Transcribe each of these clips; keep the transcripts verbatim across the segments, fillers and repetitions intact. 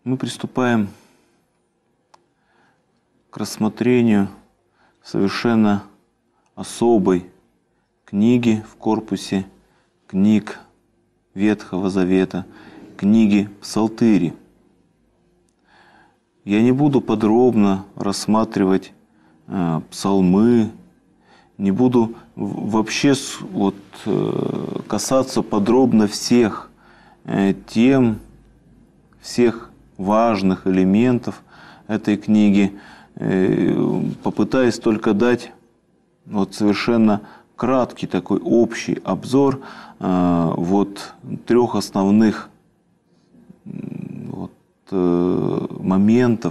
Мы приступаем к рассмотрению совершенно особой книги в корпусе книг Ветхого Завета, книги Псалтыри. Я не буду подробно рассматривать э, псалмы, не буду вообще вот, э, касаться подробно всех э, тем, всех важных элементов этой книги, э, попытаюсь только дать вот совершенно краткий такой общий обзор э, вот трех основных вот, э, моментов.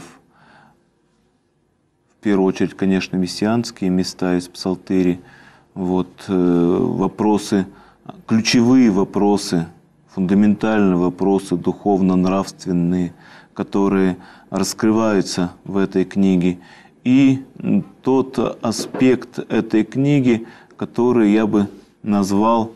В первую очередь, конечно, мессианские места из Псалтыри, вот, э, вопросы, ключевые вопросы, фундаментальные вопросы духовно-нравственные, которые раскрываются в этой книге, и тот аспект этой книги, который я бы назвал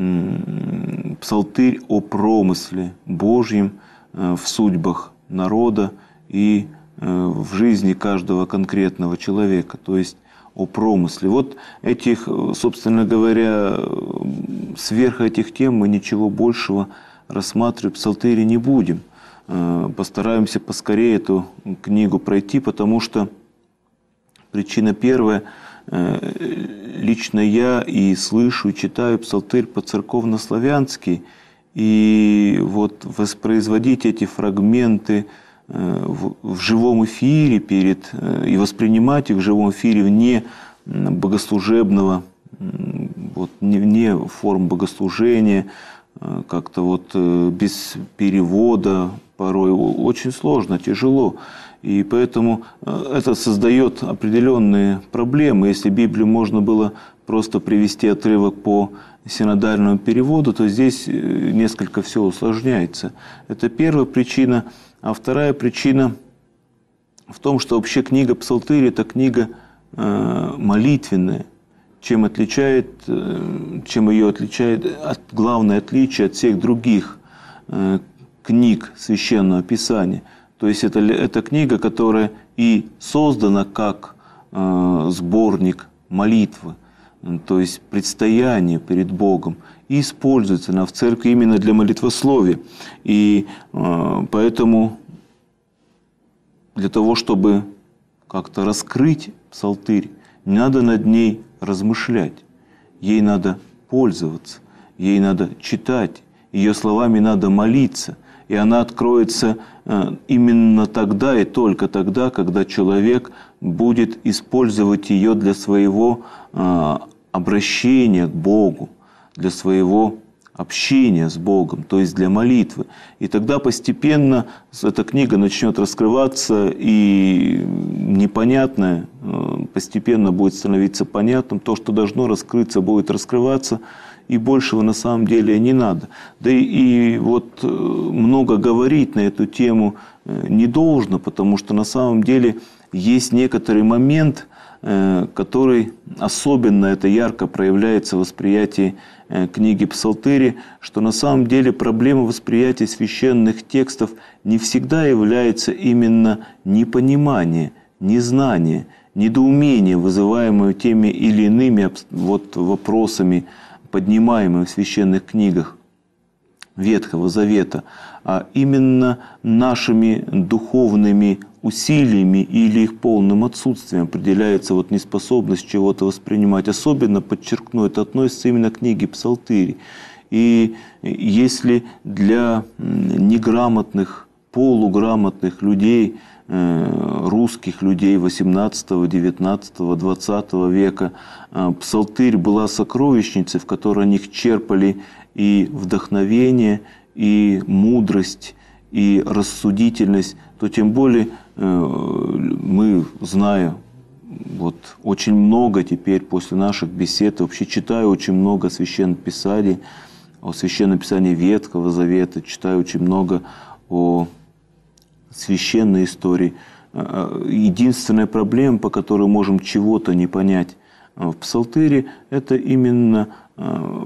«Псалтырь о промысле Божьем в судьбах народа и в жизни каждого конкретного человека», то есть о промысле. Вот этих, собственно говоря, сверх этих тем мы ничего большего рассматривать в Псалтыре не будем. Постараемся поскорее эту книгу пройти, потому что причина первая. Лично я и слышу, и читаю Псалтырь по-церковно-славянски, и вот воспроизводить эти фрагменты в, в живом эфире перед, и воспринимать их в живом эфире вне богослужебного, вот, вне форм богослужения, как-то вот без перевода порой очень сложно, тяжело. И поэтому это создает определенные проблемы. Если Библию можно было просто привести отрывок по синодальному переводу, то здесь несколько все усложняется. Это первая причина. А вторая причина в том, что вообще книга Псалтырь – это книга молитвенная. Чем, отличает, чем ее отличает, от, главное отличие от всех других книг Священного Писания. То есть это, это книга, которая и создана как э, сборник молитвы, то есть предстояние перед Богом, и используется она в церкви именно для молитвословия. И э, поэтому для того, чтобы как-то раскрыть Псалтырь, не надо над ней размышлять, ей надо пользоваться, ей надо читать, ее словами надо молиться. И она откроется именно тогда и только тогда, когда человек будет использовать ее для своего обращения к Богу, для своего общения с Богом, то есть для молитвы. И тогда постепенно эта книга начнет раскрываться, и непонятное постепенно будет становиться понятным. То, что должно раскрыться, будет раскрываться. И большего на самом деле не надо. Да и, и вот много говорить на эту тему не должно, потому что на самом деле есть некоторый момент, который особенно это ярко проявляется в восприятии книги Псалтыри, что на самом деле проблема восприятия священных текстов не всегда является именно непонимание, незнание, недоумение, вызываемое теми или иными вот вопросами, поднимаемые в священных книгах Ветхого Завета, а именно нашими духовными усилиями или их полным отсутствием определяется вот неспособность чего-то воспринимать. Особенно, подчеркну, это относится именно к книге Псалтыри. И если для неграмотных, полуграмотных людей, русских людей восемнадцатого, девятнадцатого, двадцатого века Псалтырь была сокровищницей, в которой они черпали и вдохновение, и мудрость, и рассудительность, то тем более мы, зная вот, очень много теперь после наших бесед, вообще читаю очень много Священных Писаний, о Священном Писании Ветхого Завета, читаю очень много о священной истории. Единственная проблема, по которой можем чего-то не понять в Псалтыре, это именно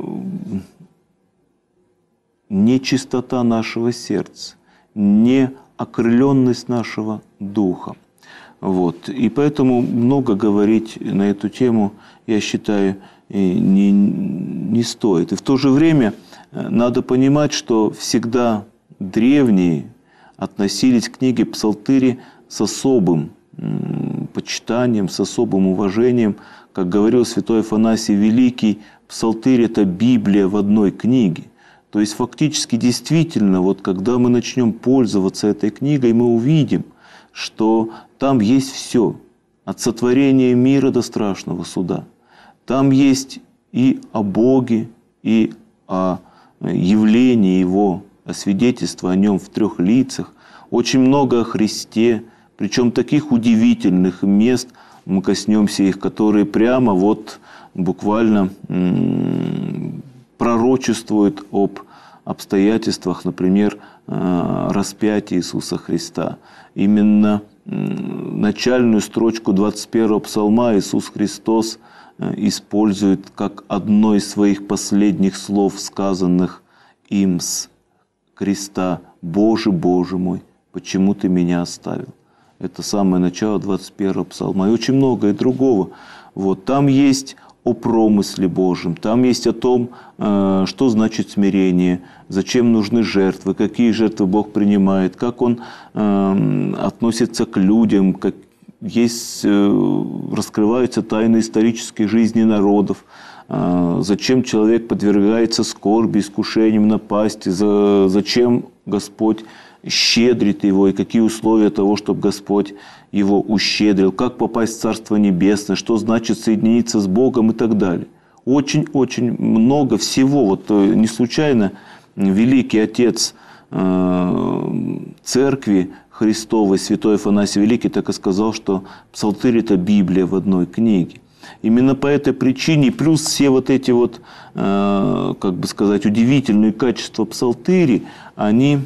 не чистота нашего сердца, не окрыленность нашего духа. Вот. И поэтому много говорить на эту тему, я считаю, не, не стоит. И в то же время надо понимать, что всегда древние относились к книге Псалтыри с особым почитанием, с особым уважением. Как говорил святой Афанасий Великий, Псалтырь – это Библия в одной книге. То есть фактически действительно, вот когда мы начнем пользоваться этой книгой, мы увидим, что там есть все, от сотворения мира до страшного суда. Там есть и о Боге, и о явлении Его, о свидетельстве о Нем в трех лицах, очень много о Христе, причем таких удивительных мест, мы коснемся их, которые прямо вот буквально пророчествуют об обстоятельствах, например, распятия Иисуса Христа. Именно начальную строчку двадцать первого псалма Иисус Христос использует как одно из своих последних слов, сказанных им с креста: «Боже, Боже мой, почему ты меня оставил?» Это самое начало двадцать первого псалма. И очень многое другого. Вот. Там есть о промысле Божьем, там есть о том, что значит смирение, зачем нужны жертвы, какие жертвы Бог принимает, как Он относится к людям, как есть, раскрываются тайны исторической жизни народов, зачем человек подвергается скорби, искушениям, напасти, зачем Господь щедрит его, и какие условия того, чтобы Господь его ущедрил, как попасть в Царство Небесное, что значит соединиться с Богом и так далее. Очень-очень много всего. Вот не случайно великий отец Церкви Христовой, святой Афанасий Великий, так и сказал, что Псалтырь – это Библия в одной книге. Именно по этой причине, плюс все вот эти вот, как бы сказать, удивительные качества Псалтыри, они,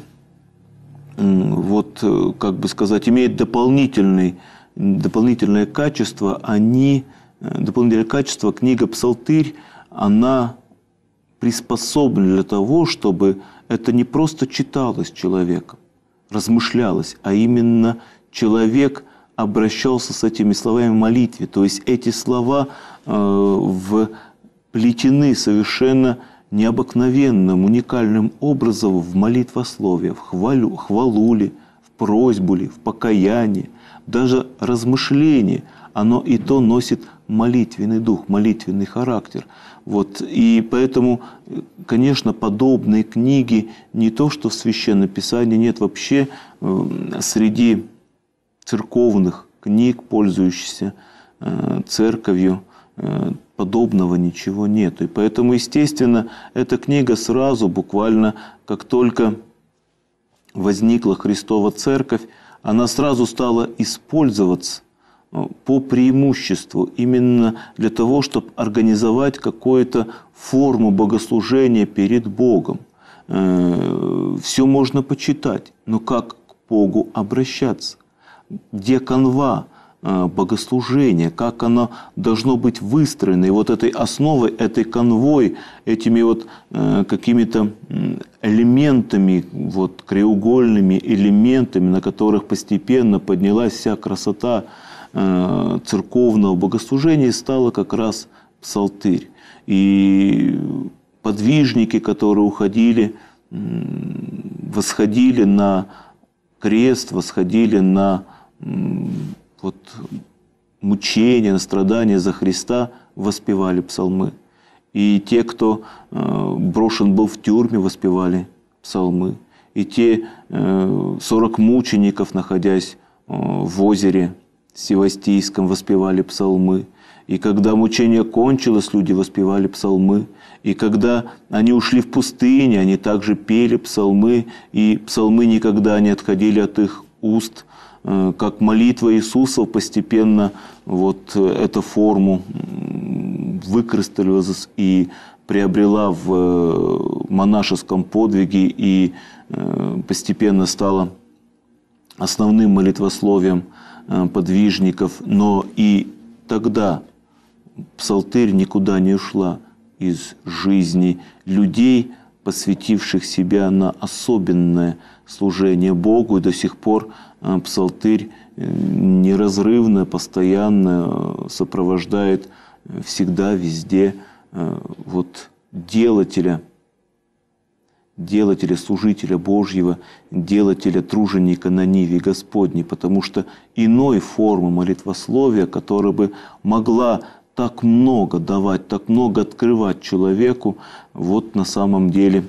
вот, как бы сказать, имеют дополнительный, дополнительное качество. Они, дополнительное качество, книга Псалтырь, она приспособлена для того, чтобы это не просто читалось человеком, размышлялось, а именно человек обращался с этими словами в молитве. То есть эти слова э, вплетены совершенно необыкновенным, уникальным образом в молитвословие, в хвалу, хвалу ли, в просьбу ли, в покаяние, даже размышление, оно и то носит молитвенный дух, молитвенный характер. Вот. И поэтому, конечно, подобные книги не то, что в Священном Писании, нет, вообще среди церковных книг, пользующихся церковью, подобного ничего нет. И поэтому, естественно, эта книга сразу, буквально, как только возникла Христова Церковь, она сразу стала использоваться по преимуществу именно для того, чтобы организовать какую-то форму богослужения перед Богом. Все можно почитать, но как к Богу обращаться? Где канва богослужения, как оно должно быть выстроено. И вот этой основой, этой канвой, этими вот какими-то элементами, вот краеугольными элементами, на которых постепенно поднялась вся красота церковного богослужения, стало как раз Псалтырь. И подвижники, которые уходили, восходили на крест, восходили на вот мучения, на страдания за Христа, воспевали псалмы. И те, кто брошен был в тюрьме, воспевали псалмы. И те сорок мучеников, находясь в озере Севастийском, воспевали псалмы. И когда мучение кончилось, люди воспевали псалмы. И когда они ушли в пустыню, они также пели псалмы. И псалмы никогда не отходили от их уст. Как молитва Иисуса постепенно вот эта форму выкристаллизовалась и приобрела в монашеском подвиге и постепенно стала основным молитвословием подвижников. Но и тогда Псалтырь никуда не ушла из жизни людей, посвятивших себя на особенное служение Богу, и до сих пор псалтырь неразрывно, постоянно сопровождает всегда, везде вот делателя, делателя, служителя Божьего, делателя, труженика на ниве Господней, потому что иной формы молитвословия, которая бы могла так много давать, так много открывать человеку, вот на самом деле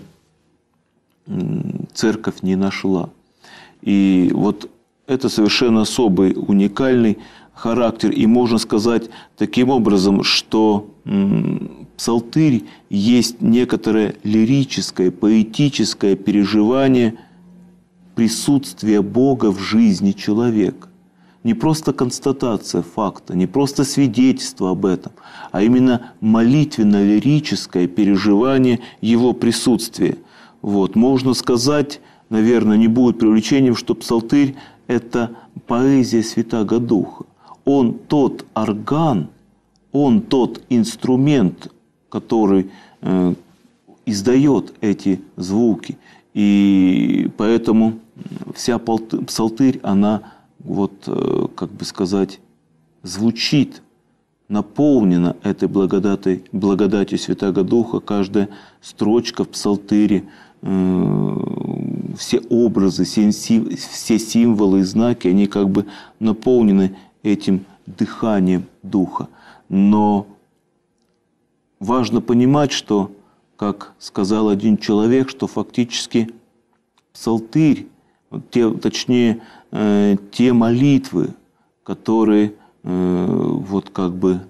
церковь не нашла. И вот это совершенно особый, уникальный характер. И можно сказать таким образом, что псалтырь есть некоторое лирическое, поэтическое переживание присутствия Бога в жизни человека. Не просто констатация факта, не просто свидетельство об этом, а именно молитвенно-лирическое переживание Его присутствия. Вот. Можно сказать, наверное, не будет преувеличением, что псалтырь – это поэзия Святаго Духа. Он тот орган, он тот инструмент, который э, издает эти звуки. И поэтому вся псалтырь, она, вот, э, как бы сказать, звучит, наполнена этой благодатой, благодатью Святаго Духа. Каждая строчка в псалтыре, э, все образы, все, все символы и знаки, они как бы наполнены этим дыханием Духа. Но важно понимать, что, как сказал один человек, что фактически псалтырь, те, точнее, э, те молитвы, которые э, вот как бы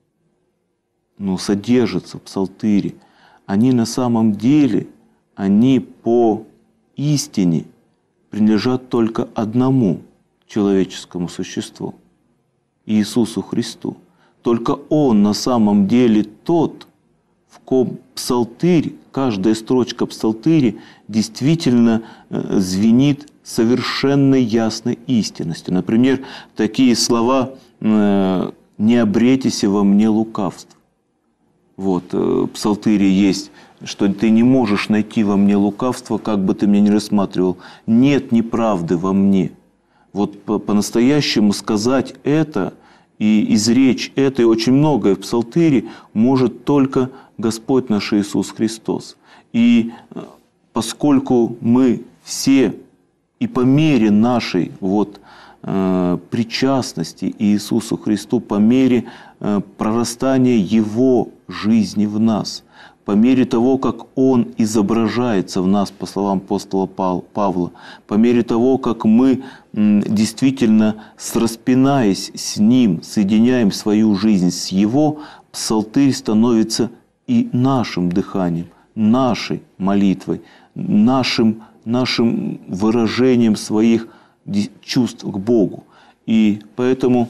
ну, содержатся в псалтыре, они на самом деле, они по истине принадлежат только одному человеческому существу, Иисусу Христу. Только Он на самом деле тот, в ком псалтырь, каждая строчка псалтыри действительно звенит совершенно ясной истинностью. Например, такие слова «не обретися во мне лукавств». Вот, в псалтыре есть, что ты не можешь найти во мне лукавство, как бы ты меня ни рассматривал. Нет неправды во мне. Вот по-настоящему сказать это и изречь это, и очень многое в псалтыре может только Господь наш Иисус Христос. И поскольку мы все и по мере нашей вот, э, причастности Иисусу Христу, по мере э, прорастания Его жизни в нас, по мере того, как Он изображается в нас, по словам апостола Павла, по мере того, как мы действительно, распинаясь с Ним, соединяем свою жизнь с Его, псалтырь становится и нашим дыханием, нашей молитвой, нашим, нашим выражением своих чувств к Богу. И поэтому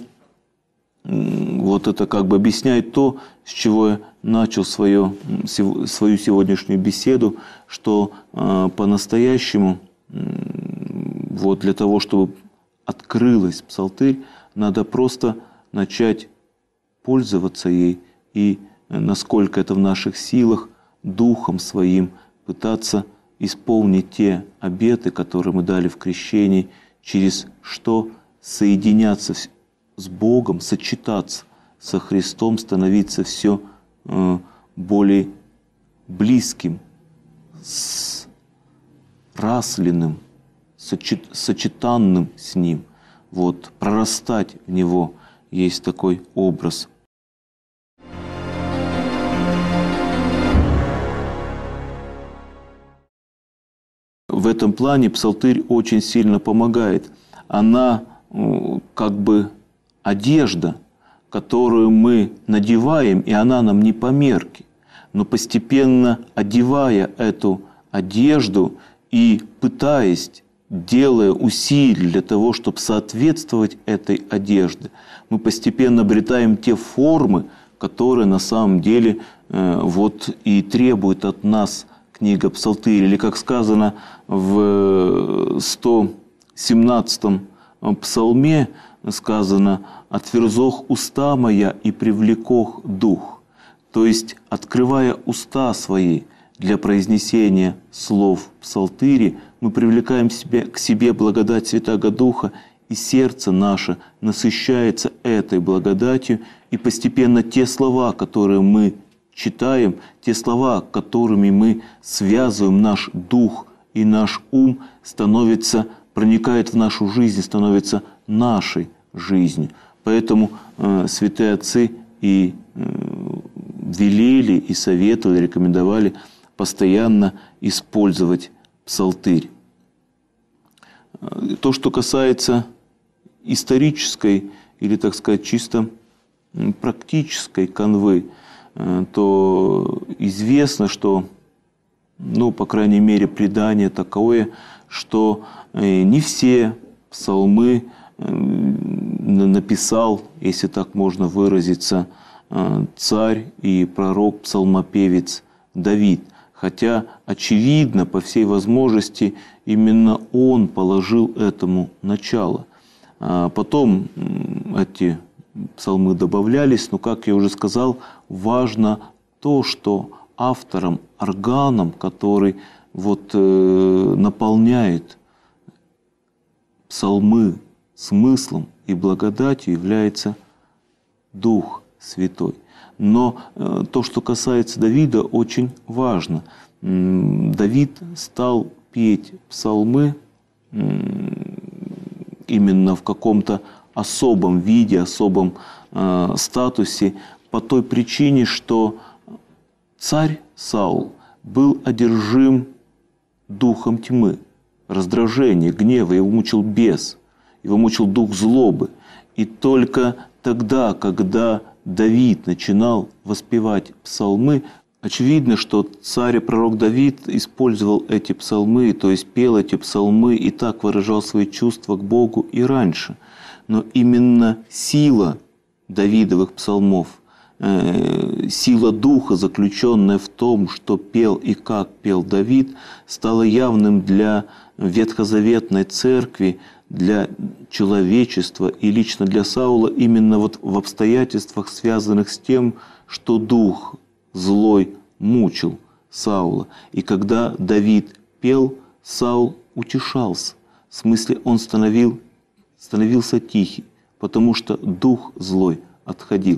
вот это как бы объясняет то, с чего я начал свое, свою сегодняшнюю беседу, что э, по-настоящему э, вот для того, чтобы открылась псалтырь, надо просто начать пользоваться ей и, э, насколько это в наших силах, духом своим пытаться исполнить те обеты, которые мы дали в крещении, через что соединяться с Богом, сочетаться со Христом, становиться все э, более близким, срасленным, сочет, сочетанным с Ним. Вот, прорастать в Него есть такой образ. В этом плане псалтырь очень сильно помогает. Она э, как бы одежда, которую мы надеваем, и она нам не по мерке. Но постепенно одевая эту одежду и пытаясь, делая усилия для того, чтобы соответствовать этой одежде, мы постепенно обретаем те формы, которые на самом деле э, вот и требует от нас книга Псалтырь. Или, как сказано в сто семнадцатом псалме, сказано: «Отверзох уста моя и привлекох дух». То есть, открывая уста свои для произнесения слов псалтыри мы привлекаем себе, к себе благодать Святаго Духа, и сердце наше насыщается этой благодатью, и постепенно те слова, которые мы читаем, те слова, которыми мы связываем наш дух и наш ум, становятся, проникают в нашу жизнь, становятся нашей жизнью. Поэтому э, святые отцы и э, велели, и советовали, рекомендовали постоянно использовать псалтырь. То, что касается исторической или, так сказать, чисто практической канвы, то известно, что, ну, по крайней мере, предание такое, что не все псалмы написал, если так можно выразиться, царь и пророк, псалмопевец Давид. Хотя, очевидно, по всей возможности, именно он положил этому начало. Потом эти псалмы добавлялись, но, как я уже сказал, важно то, что автором, органом, который вот, э, наполняет псалмы смыслом и благодатью, является Дух Святой. Но э, то, что касается Давида, очень важно. Давид стал петь псалмы именно в каком-то особом виде, особом э, статусе, по той причине, что царь Саул был одержим духом тьмы, раздражения, гнева, его мучил бес, его мучил дух злобы. И только тогда, когда Давид начинал воспевать псалмы, очевидно, что царь и пророк Давид использовал эти псалмы, то есть пел эти псалмы и так выражал свои чувства к Богу и раньше. Но именно сила Давидовых псалмов, э, сила духа, заключенная в том, что пел и как пел Давид, стала явным для ветхозаветной церкви, для человечества и лично для Саула именно вот в обстоятельствах, связанных с тем, что дух злой мучил Саула. И когда Давид пел, Саул утешался. В смысле, он становил, становился тихий, потому что дух злой отходил.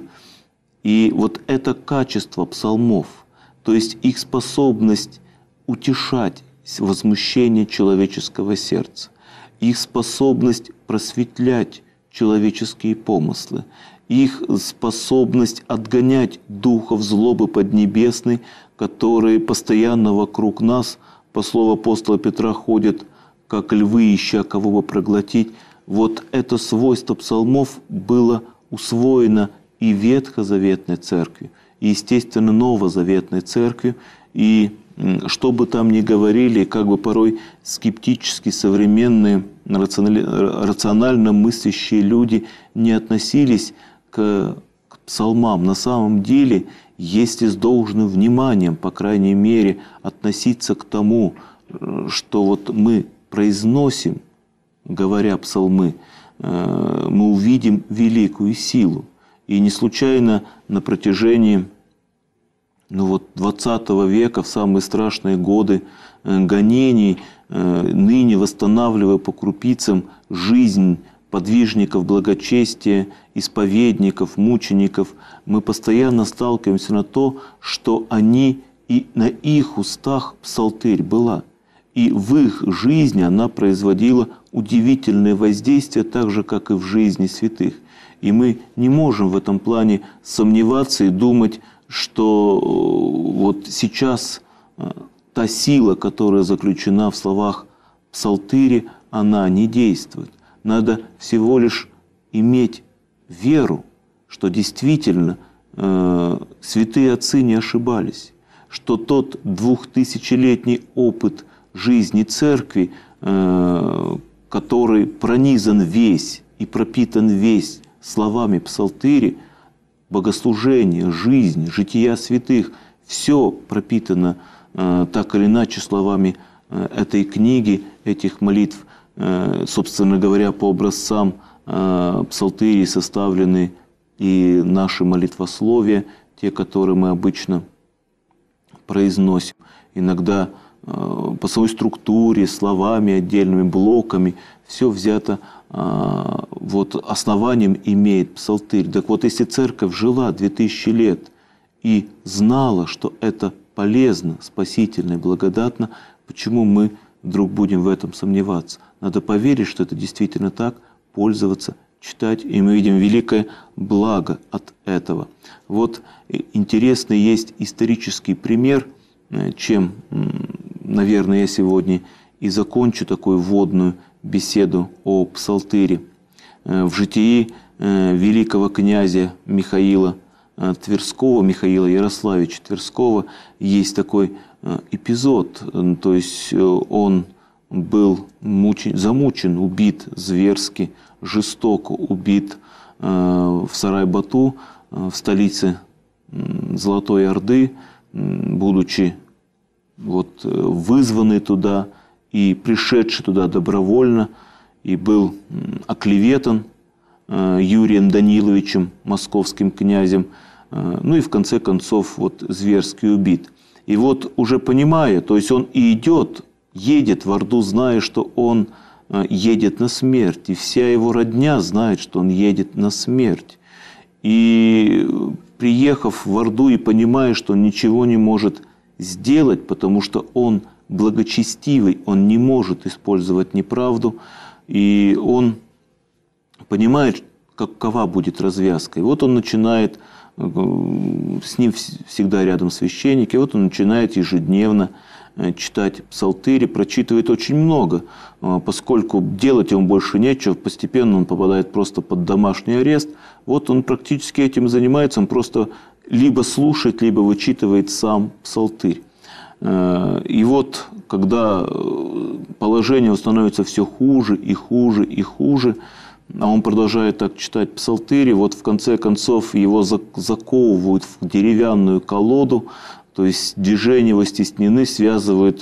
И вот это качество псалмов, то есть их способность утешать возмущение человеческого сердца, их способность просветлять человеческие помыслы, их способность отгонять духов злобы поднебесной, которые постоянно вокруг нас, по слову апостола Петра, ходят, как львы, ища кого бы проглотить. Вот это свойство псалмов было усвоено и Ветхозаветной церковью, и, естественно, Новозаветной церковью. И что бы там ни говорили, как бы порой скептически современные, рационально мыслящие люди не относились к, к псалмам, на самом деле, если с должным вниманием, по крайней мере, относиться к тому, что вот мы произносим, говоря псалмы, мы увидим великую силу. И не случайно на протяжении ну вот, двадцатого века, в самые страшные годы гонений, ныне восстанавливая по крупицам жизнь подвижников благочестия, исповедников, мучеников, мы постоянно сталкиваемся на то, что они и на их устах псалтырь была. И в их жизни она производила удивительное воздействие, так же, как и в жизни святых. И мы не можем в этом плане сомневаться и думать, что вот сейчас та сила, которая заключена в словах псалтыри, она не действует. Надо всего лишь иметь веру, что действительно э, святые отцы не ошибались, что тот двухтысячелетний опыт жизни церкви, э, который пронизан весь и пропитан весь словами псалтыри, богослужение, жизнь, жития святых, все пропитано э, так или иначе словами э, этой книги, этих молитв, э, собственно говоря, по образцам э, псалтыри составлены и наши молитвословия, те, которые мы обычно произносим. иногда по своей структуре, словами, отдельными блоками, все взято, вот основанием имеет псалтырь. Так вот, если церковь жила две тысячи лет и знала, что это полезно, спасительно и благодатно, почему мы вдруг будем в этом сомневаться? Надо поверить, что это действительно так, пользоваться, читать, и мы видим великое благо от этого. Вот интересный есть исторический пример, чем, наверное, я сегодня и закончу такую вводную беседу о псалтыре. В житии великого князя Михаила Тверского, Михаила Ярославича Тверского, есть такой эпизод, то есть он был мучен, замучен, убит зверски, жестоко убит в Сарай-Бату, в столице Золотой Орды, будучи вот вызванный туда и пришедший туда добровольно, и был оклеветан Юрием Даниловичем, московским князем, ну и в конце концов вот зверски убит. И вот уже понимая, то есть он и идет, едет в Орду, зная, что он едет на смерть, и вся его родня знает, что он едет на смерть. И приехав в Орду и понимая, что он ничего не может сделать, потому что он благочестивый, он не может использовать неправду, и он понимает, какова будет развязка. И вот он начинает, с ним всегда рядом священник, и вот он начинает ежедневно читать псалтыри, прочитывает очень много, поскольку делать ему больше нечего, постепенно он попадает просто под домашний арест. Вот он практически этим занимается, он просто либо слушает, либо вычитывает сам псалтырь. И вот, когда положение становится все хуже и хуже и хуже, а он продолжает так читать псалтыри, вот в конце концов его заковывают в деревянную колоду, то есть движения его стеснены, связывают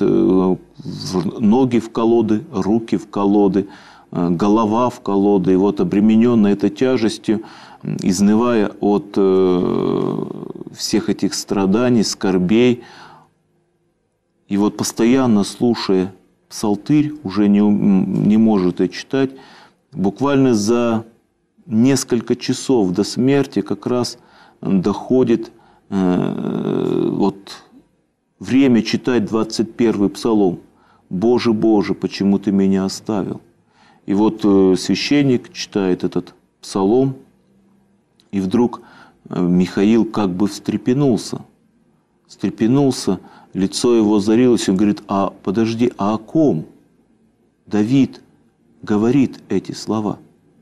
ноги в колоды, руки в колоды, голова в колоды. И вот обремененная этой тяжестью, изнывая от всех этих страданий, скорбей, и вот постоянно слушая псалтырь, уже не, не может это читать, буквально за несколько часов до смерти как раз доходит э, вот, время читать двадцать первый псалом. «Боже, Боже, почему ты меня оставил?» И вот э, священник читает этот псалом, и вдруг э, Михаил как бы встрепенулся. Встрепенулся, лицо его озарилось, он говорит: «А подожди, а о ком Давид говорит эти слова?»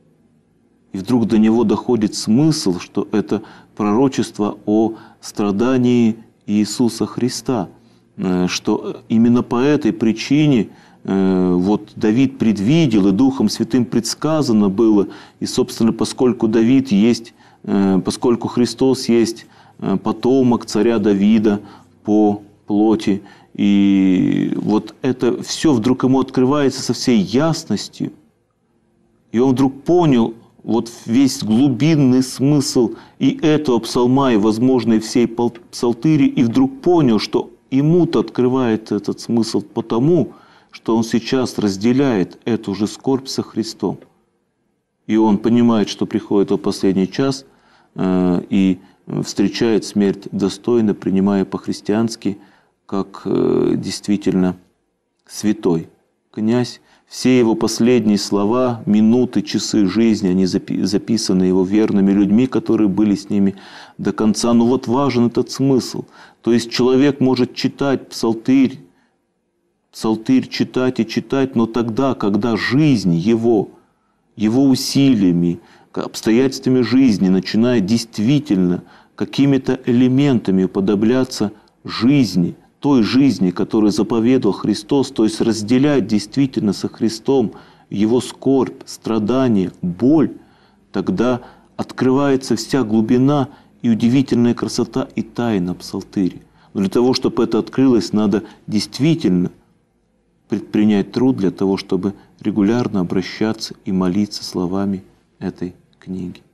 И вдруг до него доходит смысл, что это пророчество о страдании Иисуса Христа, что именно по этой причине вот Давид предвидел, и Духом Святым предсказано было, и, собственно, поскольку Давид есть, поскольку Христос есть потомок царя Давида по плоти, и вот это все вдруг ему открывается со всей ясностью, и он вдруг понял вот весь глубинный смысл и этого псалма, и, возможно, и всей псалтыри, и вдруг понял, что ему-то открывает этот смысл потому, что он сейчас разделяет эту же скорбь со Христом. И он понимает, что приходит его последний час, э, и встречает смерть достойно, принимая по-христиански, как э, действительно святой князь. Все его последние слова, минуты, часы жизни, они записаны его верными людьми, которые были с ними до конца. Но вот важен этот смысл. То есть человек может читать псалтырь, псалтырь читать и читать, но тогда, когда жизнь его, его усилиями, обстоятельствами жизни начинает действительно какими-то элементами уподобляться жизни, той жизни, которую заповедовал Христос, то есть разделять действительно со Христом Его скорбь, страдания, боль, тогда открывается вся глубина и удивительная красота и тайна псалтыря. Но для того, чтобы это открылось, надо действительно предпринять труд для того, чтобы регулярно обращаться и молиться словами этой книги.